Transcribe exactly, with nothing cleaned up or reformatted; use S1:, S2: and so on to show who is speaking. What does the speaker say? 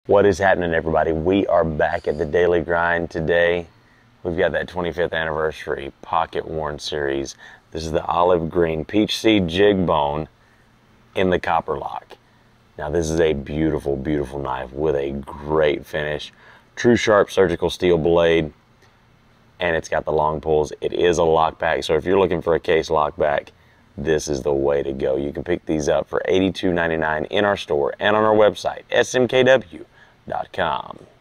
S1: What is happening, everybody? We are back at the Daily Grind today. We've got that twenty-fifth anniversary pocket worn series. This is the olive green peach seed jig bone in the copper lock. Now this is a beautiful, beautiful knife with a great finish. True sharp surgical steel blade, and it's got the long pulls. It is a lockback, so if you're looking for a case lockback, this is the way to go. You can pick these up for eighty-two ninety-nine in our store and on our website, S M K W dot com.